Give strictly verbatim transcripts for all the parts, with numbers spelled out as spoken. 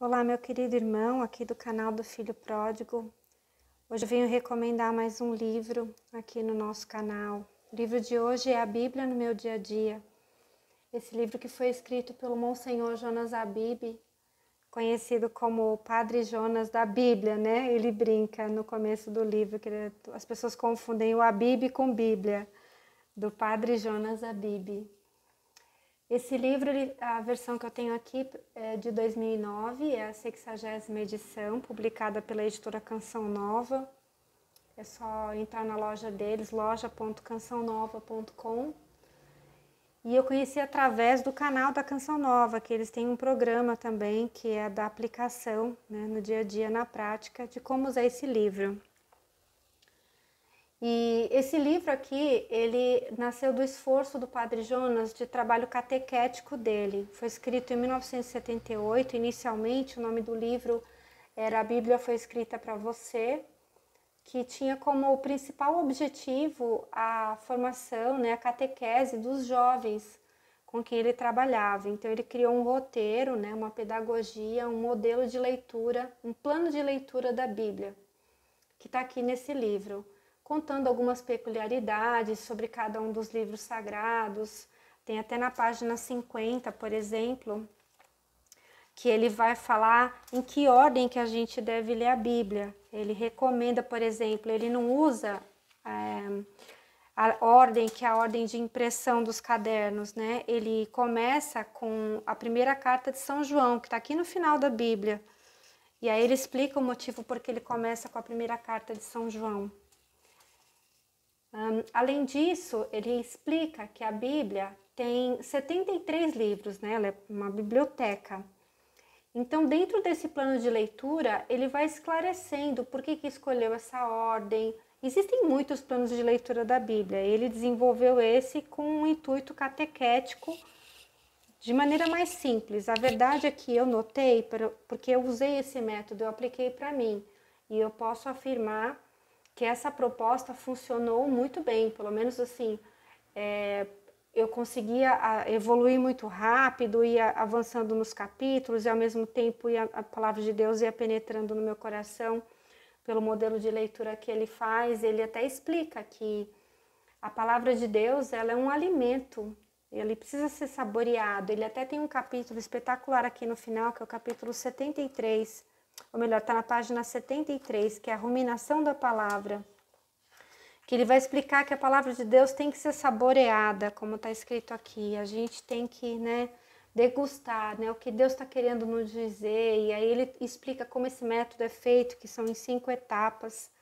Olá, meu querido irmão, aqui do canal do Filho Pródigo. Hoje eu venho recomendar mais um livro aqui no nosso canal. O livro de hoje é A Bíblia no Meu Dia a Dia. Esse livro que foi escrito pelo Monsenhor Jonas Abib, conhecido como o Padre Jonas da Bíblia, né? Ele brinca no começo do livro, que as pessoas confundem o Abib com Bíblia, do Padre Jonas Abib. Esse livro, a versão que eu tenho aqui é de dois mil e nove, é a sexagésima edição, publicada pela editora Canção Nova. É só entrar na loja deles, loja ponto canção nova ponto com. E eu conheci através do canal da Canção Nova, que eles têm um programa também, que é da aplicação, né, no dia a dia, na prática, de como usar esse livro. E esse livro aqui, ele nasceu do esforço do Padre Jonas de trabalho catequético dele. Foi escrito em mil novecentos e setenta e oito, inicialmente o nome do livro era A Bíblia Foi Escrita para Você, que tinha como principal objetivo a formação, né, a catequese dos jovens com quem ele trabalhava. Então ele criou um roteiro, né, uma pedagogia, um modelo de leitura, um plano de leitura da Bíblia, que está aqui nesse livro, contando algumas peculiaridades sobre cada um dos livros sagrados. Tem até na página cinquenta, por exemplo, que ele vai falar em que ordem que a gente deve ler a Bíblia. Ele recomenda, por exemplo, ele não usa é, a ordem que é a ordem de impressão dos cadernos, né? Ele começa com a primeira carta de São João, que está aqui no final da Bíblia. E aí ele explica o motivo por que ele começa com a primeira carta de São João. Um, além disso, ele explica que a Bíblia tem setenta e três livros, né? Ela é uma biblioteca. Então, dentro desse plano de leitura, ele vai esclarecendo por que que escolheu essa ordem. Existem muitos planos de leitura da Bíblia. Ele desenvolveu esse com um intuito catequético de maneira mais simples. A verdade é que eu notei, porque eu usei esse método, eu apliquei para mim. E eu posso afirmar que essa proposta funcionou muito bem, pelo menos assim, é, eu conseguia evoluir muito rápido, ia avançando nos capítulos e ao mesmo tempo ia, a palavra de Deus ia penetrando no meu coração pelo modelo de leitura que ele faz. Ele até explica que a palavra de Deus, ela é um alimento, ele precisa ser saboreado. Ele até tem um capítulo espetacular aqui no final, que é o capítulo setenta e três, ou melhor, está na página setenta e três, que é a ruminação da palavra, que ele vai explicar que a palavra de Deus tem que ser saboreada, como está escrito aqui. A gente tem que, né, degustar, né, o que Deus está querendo nos dizer. E aí ele explica como esse método é feito, que são em cinco etapas.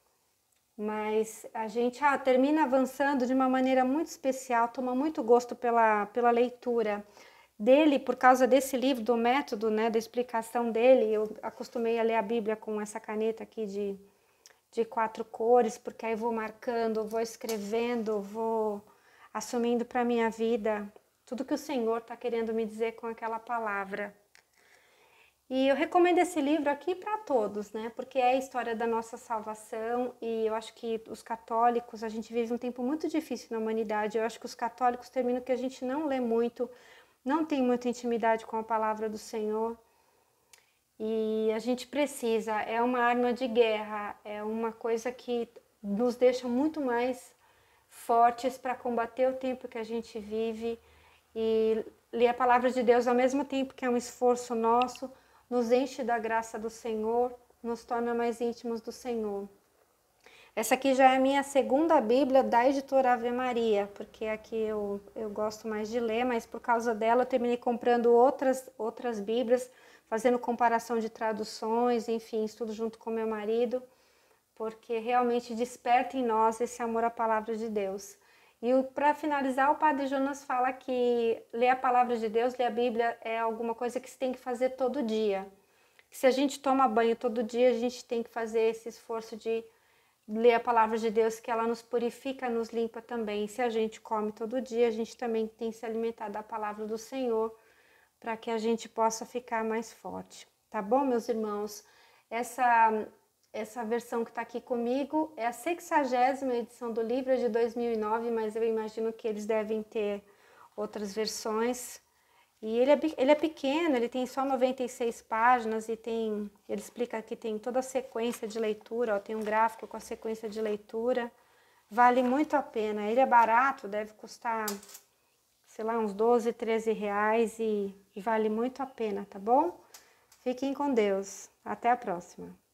Mas a gente ah, termina avançando de uma maneira muito especial, toma muito gosto pela, pela leitura dele, por causa desse livro, do método, né, da explicação dele. Eu acostumei a ler a Bíblia com essa caneta aqui de, de quatro cores, porque aí vou marcando, vou escrevendo, vou assumindo para a minha vida tudo que o Senhor está querendo me dizer com aquela palavra. E eu recomendo esse livro aqui para todos, né? Porque é a história da nossa salvação e eu acho que os católicos, a gente vive um tempo muito difícil na humanidade. Eu acho que os católicos terminam que a gente não lê muito, não tem muita intimidade com a palavra do Senhor. E a gente precisa, é uma arma de guerra, é uma coisa que nos deixa muito mais fortes para combater o tempo que a gente vive. E ler a palavra de Deus ao mesmo tempo que é um esforço nosso, nos enche da graça do Senhor, nos torna mais íntimos do Senhor. Essa aqui já é a minha segunda Bíblia da editora Ave Maria, porque aqui eu, eu gosto mais de ler, mas por causa dela eu terminei comprando outras, outras Bíblias, fazendo comparação de traduções, enfim, estudo junto com meu marido, porque realmente desperta em nós esse amor à palavra de Deus. E para finalizar, o Padre Jonas fala que ler a palavra de Deus, ler a Bíblia, é alguma coisa que se tem que fazer todo dia. Se a gente toma banho todo dia, a gente tem que fazer esse esforço de ler a palavra de Deus, que ela nos purifica, nos limpa também. Se a gente come todo dia, a gente também tem que se alimentar da palavra do Senhor, para que a gente possa ficar mais forte. Tá bom, meus irmãos? Essa... Essa versão que está aqui comigo é a sexagésima edição do livro, é de dois mil e nove, mas eu imagino que eles devem ter outras versões. E ele é, ele é pequeno, ele tem só noventa e seis páginas e tem, ele explica que tem toda a sequência de leitura, ó, tem um gráfico com a sequência de leitura. Vale muito a pena. Ele é barato, deve custar, sei lá, uns doze, treze reais e, e vale muito a pena, tá bom? Fiquem com Deus. Até a próxima.